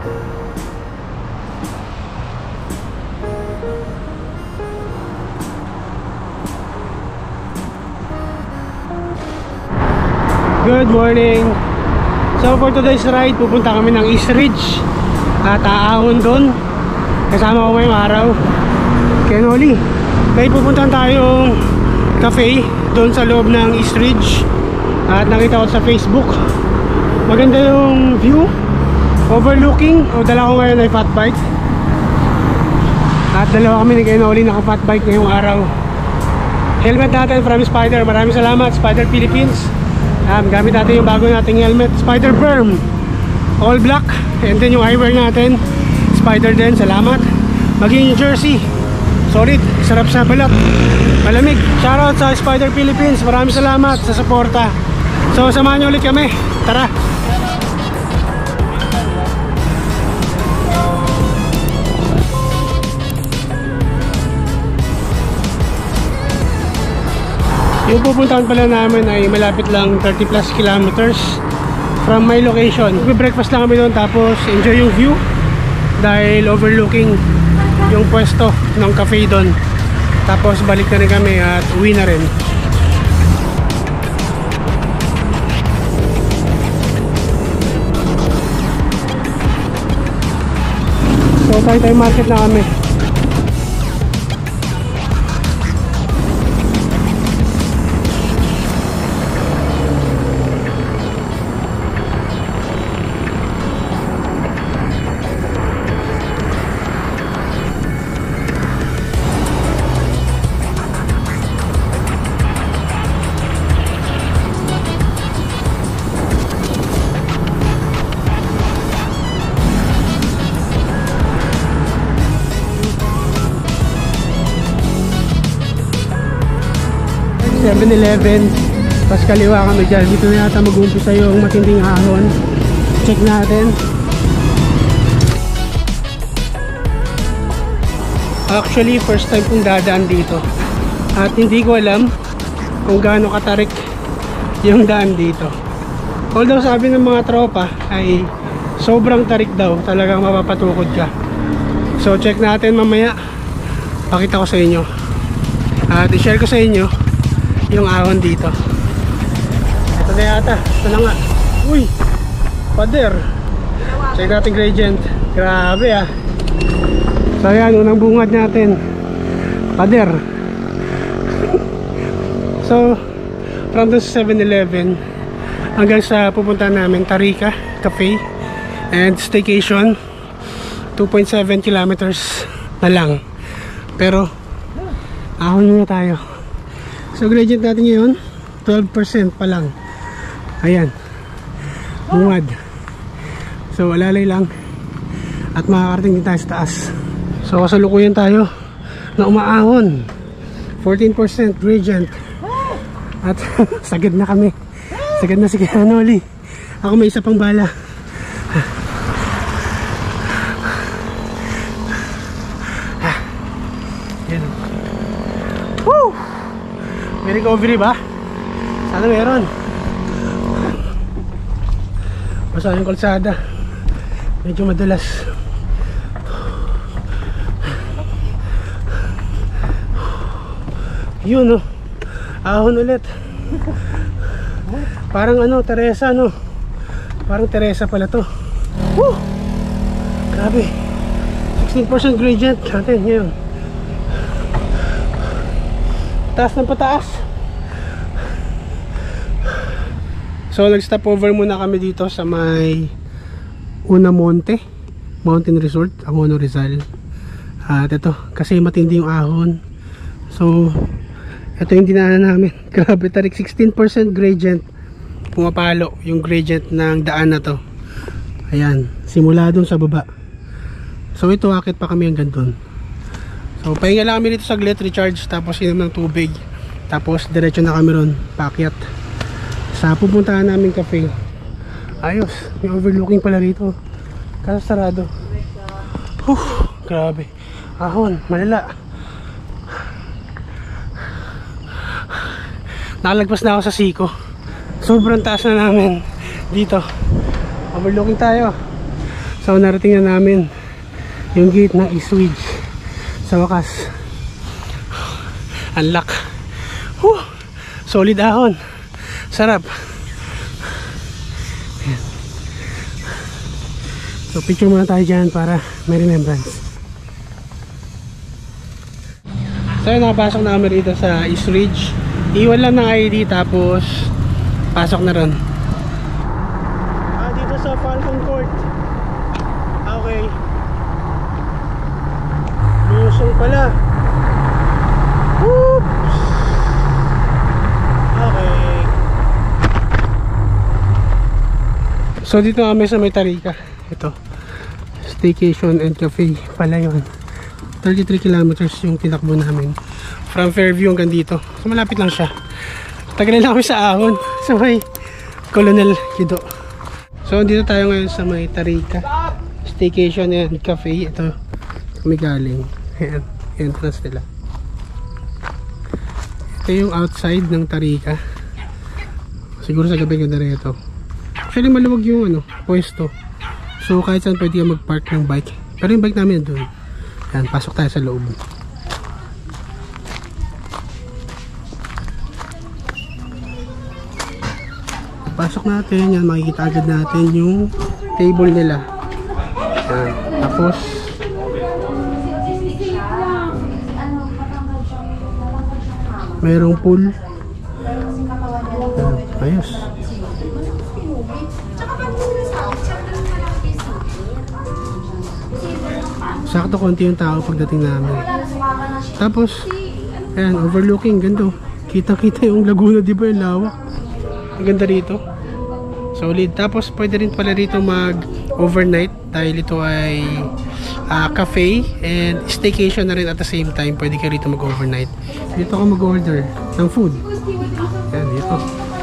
Good morning. So for today's ride, pupunta kami ng East Ridge at aahon doon. Kasama ko ngayong araw Ken Oli. May pupuntahan tayong cafe doon sa loob ng East Ridge. At nakita ko sa Facebook, maganda yung view, overlooking. O dala ko ngayon ay fat bike. At dalawa kami ni Ken Oli naka fat bike ngayong araw. Helmet natin from Spider. Maraming salamat Spider Philippines. Gamit natin yung bago nating helmet, Spider Berm, all black. And then yung eyewear natin, Spider din, salamat. Maging jersey, solid, sarap sa balat, malamig. Shoutout sa Spider Philippines, maraming salamat sa suporta. So samahan nyo ulit kami, tara. Yung pupuntahan pala namin ay malapit lang, 30 plus kilometers from my location. Mag-breakfast lang kami doon tapos enjoy yung view dahil overlooking yung pwesto ng cafe doon. Tapos balik na rin kami at uwi na rin. So tayo market na kami. .7-Eleven, pas kaliwa kami dyan. Dito na yata mag-umpisa yung matinding ahon. Check natin. Actually first time kong dadaan dito at hindi ko alam kung gaano katarik yung daan dito. Although sabi ng mga tropa ay sobrang tarik daw, talagang mapapatukod ka. So check natin mamaya, pakita ko sa inyo at i-share ko sa inyo yung ahon dito. Ito na yata, ito na nga. Uy, pader. Check natin gradient. Grabe ah. So ayan, unang bungad natin, pader. So from the 7-Eleven hanggang sa pupunta namin Tarika Cafe and Staycation, 2.7 kilometers na lang. Pero ahon muna tayo. So gradient natin ngayon 12% pa lang. Ayan, bungad. So alalay lang at makakarating din tayo sa taas. So kasalukuyan tayo na umaahon, 14% gradient. At sagad na kami. Sagad na si Ken Oli. Ako may isa pang bala. Yan. Woo! May recovery ba? Sana meron. Basta yung kalsada medyo madulas. Yun oh, ahon ulit. Parang ano, Teresa no. Parang Teresa pala to. Woo! Grabe, 16% gradient natin ngayon. Taas ng pataas. So nag-stop over muna kami dito sa may Unamonte Mountain Resort, Angono, Rizal. At ito, kasi matindi yung ahon. So ito yung dinaanan namin. Grabe tarik, 16% gradient. Pumapalo yung gradient ng daan na to. Ayan, simula dun sa baba. So ito, akit pa kami hanggang dun. So pahinga lang kami dito saglit, recharge, tapos inom ng tubig. Tapos diretso na kami ron, paakyat sa pupuntahan namin cafe. Ayos, may overlooking pala rito. Kaso sarado. Grabe, ahon, malala. Nakalagpas na ako sa siko. Sobrang taas na namin dito. Overlooking tayo. So narating na namin yung gate ng Eastridge. Sa wakas, unlock. Solid ahon, sarap. So picture muna tayo dyan para may remembrance. So yun, nakapasok na kami rito sa Eastridge. Iwan lang ng ID tapos pasok na ron. Dito sa Falcon Court. Okay. Lusong pala. Oops. Okay. So dito kami sa may Tarika. Ito, Staycation and Cafe pala yun. 33 kilometers yung tinakbo namin from Fairview hanggang dito. So malapit lang siya. Tagal na kami sa ahon sa may Colonel Kido. So dito tayo ngayon sa may Tarika Staycation and Cafe. Ito kami galing. Ayan, entrance nila. Ito yung outside ng Tarika. Siguro sa gabi ganda rin ito. Actually maluwag yung ano, pwesto. So kahit saan pwede ka mag-park ng bike. Pero yung bike namin doon. Yan, pasok tayo sa loob. Pasok natin, yan, makikita agad natin yung table nila. Yan, tapos merong pool. Yan, ayos. Sakto konti yung tao pagdating namin. Tapos ayan, overlooking, ganda. Kita-kita yung Laguna, di ba, yung lawak. Ang ganda rito. Solid. Tapos pwede rin pala rito mag overnight dahil ito ay cafe and staycation na rin at the same time. Pwede ka rito mag overnight. Dito ka mag order ng food. Ayan, dito.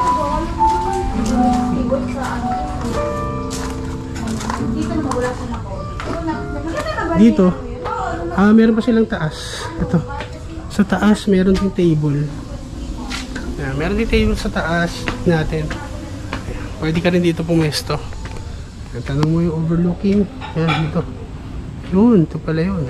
Dito meron pa silang taas. Ito, sa taas meron din table. Ayan, meron din table sa taas natin. Ayan, pwede ka rin dito pumesto. Ayan, tanong mo yung overlooking. Ayan, dito. Yun, ito pala yun.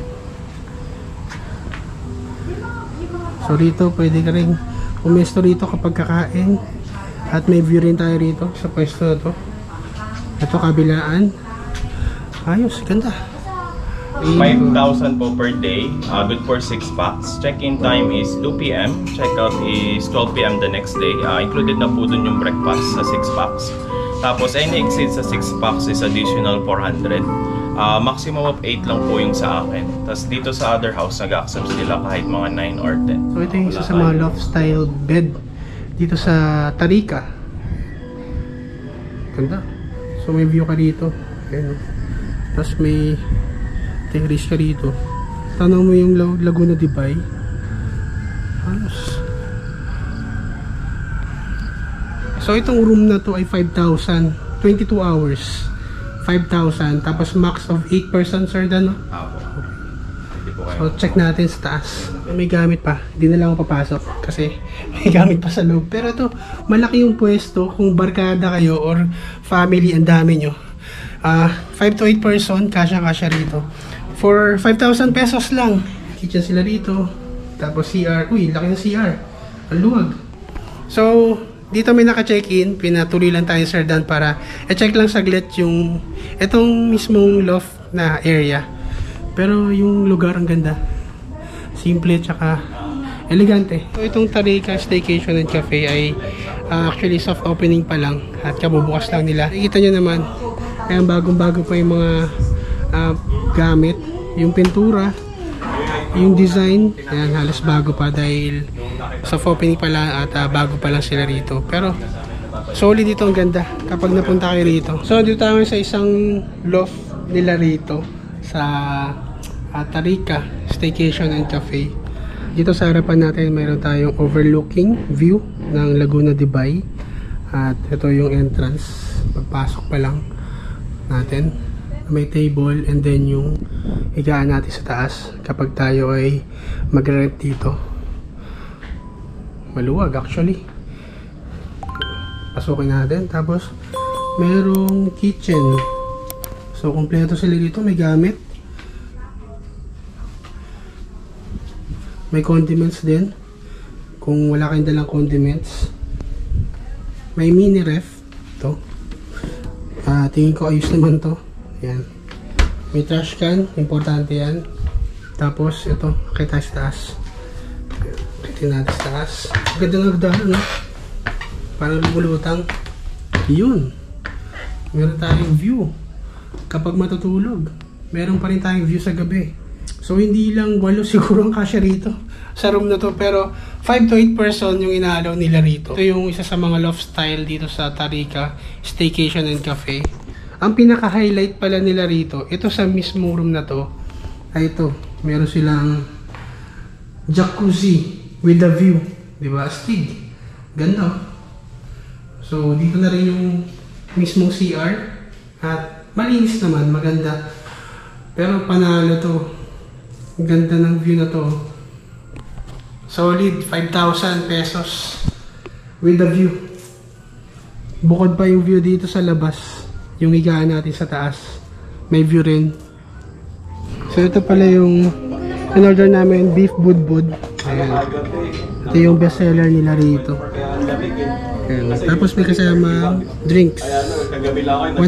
So rito pwede ka rin pumesto rito kapag kakain. At may view rin tayo rito sa pwesto na to. Ito kabilaan. Ayos, ganda. 5,000 po per day, good for 6 packs. Check-in time is 2 PM, check-out is 12 PM the next day. Included na po dun yung breakfast sa 6 packs. Tapos any exceed sa 6 packs is additional 400. Maximum of 8 lang po yung sa akin. Tapos dito sa other house, nag-accept sila kahit mga 9 or 10. So ito yung isa sa mga loft style bed dito sa Tarika. Ganda. So may view ka dito. Ayan. Tapos may terrace ka rito. Tanong mo yung Laguna de Bay. So itong room na to ay 5,000. 22 hours. 5,000. Tapos max of 8 persons, sir, Dan, no? So check natin sa taas. May gamit pa. Hindi na lang ako papasok kasi may gamit pa sa loob. Pero ito, malaki yung pwesto. Kung barkada kayo or family, ang dami nyo. 5 to 8 person, kasya rito. For 5,000 pesos lang. Kitchen sila rito. Tapos CR. Uy, laki ng CR. Ang luwag. So, dito may naka-check-in. Pinatuloy lang tayo, Sir Dan, para i-check lang saglit yung itong mismong loft na area. Pero yung lugar ang ganda. Simple tsaka elegante. So, itong Tarika Staycation and Cafe ay actually soft opening pa lang. At kabubukas lang nila. Nakikita nyo naman. Kaya bagong-bago pa yung mga gamit, yung pintura, yung design, ayan, halos bago pa dahil soft opening pa lang at bago pa lang sila rito. Pero solid dito, ang ganda kapag napunta kayo rito. So dito tayo sa isang loft nila rito sa Tarika Staycation and Cafe. Dito sa harapan natin mayroon tayong overlooking view ng Laguna de Bay. At ito yung entrance, pagpasok pa lang natin, may table and then yung higaan natin sa taas kapag tayo ay mag-rent dito. Maluwag actually. Pasukin natin, tapos merong kitchen. So kompleto sila dito, may gamit. May condiments din. Kung wala kayong dalang condiments. May mini ref. Ito. Tingin ko ayos naman to. Ayan. May trash can. Importante yan. Tapos ito. Kita sa taas. Kita natin sa taas. Ganda ng daan, no? Parang lumulutang. Yun. Meron tayong view. Kapag matutulog, meron pa rin tayong view sa gabi. So hindi lang 8 siguro ang kasya rito sa room na to, pero 5 to 8 person yung inaalaw nila rito. Ito yung isa sa mga loft style dito sa Tarika Staycation and Cafe. Ang pinaka-highlight pala nila rito, ito sa mismo room na to, ay ito, meron silang jacuzzi with a view, di ba? Astig. Ganda. So dito na rin yung mismong CR at malinis naman, maganda. Pero panalo to. Ang ganda ng view na to. Solid 5,000 pesos with the view. Bukod pa yung view dito sa labas, yung higaan natin sa taas, may view rin. So ito pala yung in-order namin, beef budbud. Ayan. Ito yung best seller nila rito. Ayan. Tapos may kasama drinks, 190.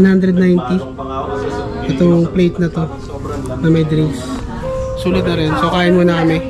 Itong plate na to na may drinks. Sulit na rin. So kain muna kami.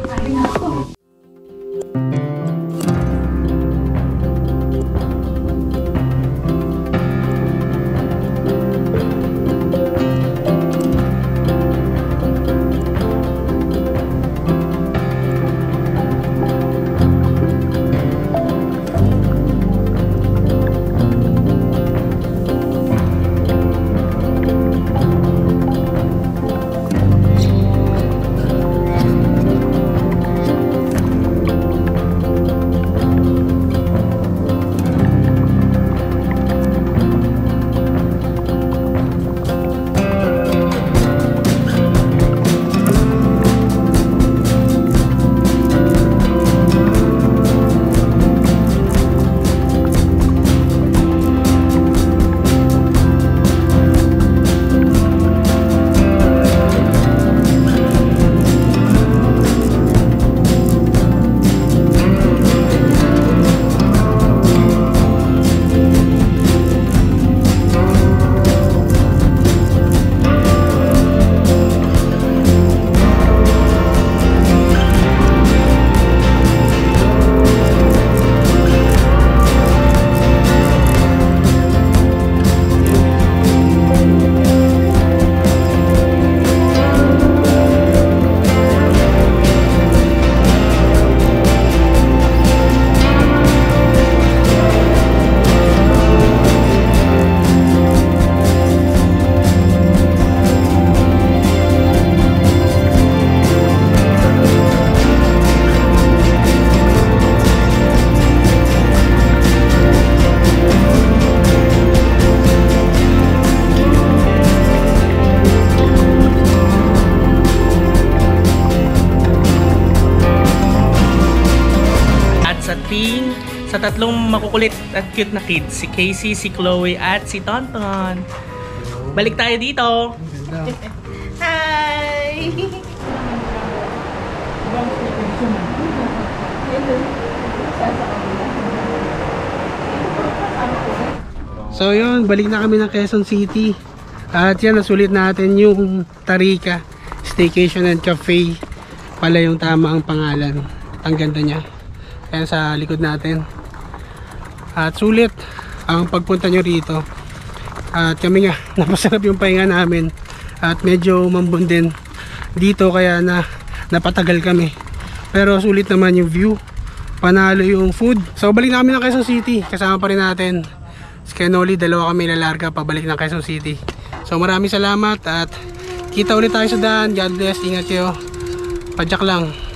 Sa tatlong makukulit at cute na kids, si Casey, si Chloe, at si Tonton. Balik tayo dito. Hi! So yun, balik na kami ng Quezon City. At yan, nasulit natin yung Tarika Staycation and Cafe. Pala yung tama ang pangalan. Ang ganda niya. Ayan sa likod natin. At sulit ang pagpunta nyo rito. At kami nga, napasarap yung pahinga namin. At medyo mambun din dito, kaya napatagal kami. Pero sulit naman yung view. Panalo yung food. So balik na kami ng Quezon City. Kasama pa rin natin si Kenoli. Dalawa kami lalarga pabalik ng Quezon City. So maraming salamat at kita ulit tayo sa daan. God bless. Ingat kayo. Padyak lang.